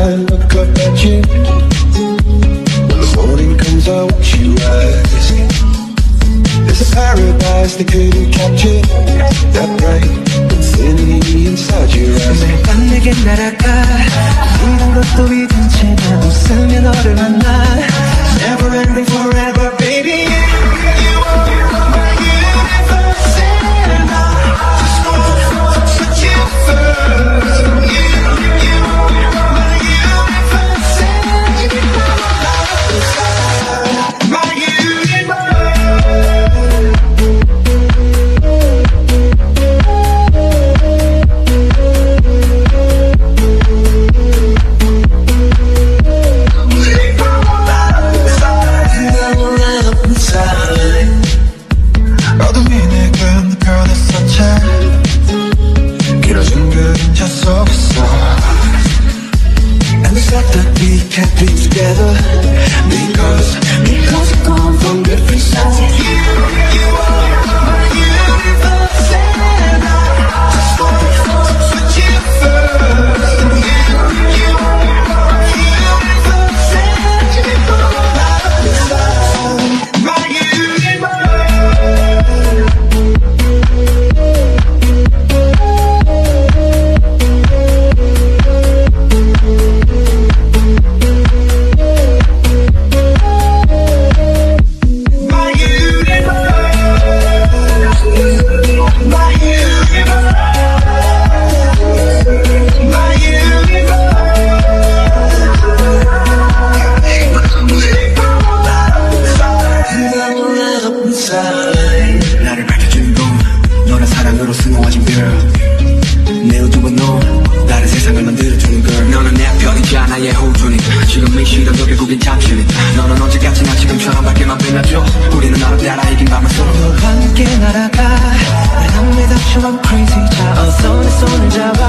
I look up at you. When the morning comes I watch you rise. There's a paradise they couldn't capture. That bright infinity inside your eyes. 매일 밤 내게 날아가. 이런 것도 잊은 채 난 웃으며 너를 만나. Never ending forever baby. You are my universe and I just wanna put you first. You are my universe and you are my universe. 어둠이 내겐 별의 산책 길어진 그림자 속에서 And the fact that we can't be together Because we've come from different sides. You are my universe and I just wanna put you first. You are my universe and you are my universe. 나를 밝혀주는 건 너란 사랑으로 승화진 girl. 내 우주와 너 다른 세상을 만들어주는 girl. 너는 내 편이지 나의 호주니까 지금 이 시련도 결국엔 잠시니까. 너는 언제까지나 지금처럼 밝게만 빛나줘. 우리는 나를 따라 이긴 밤을 서로 너와 함께 날아가. 난 내 답처럼 crazy. 자 어서 내 손을 잡아.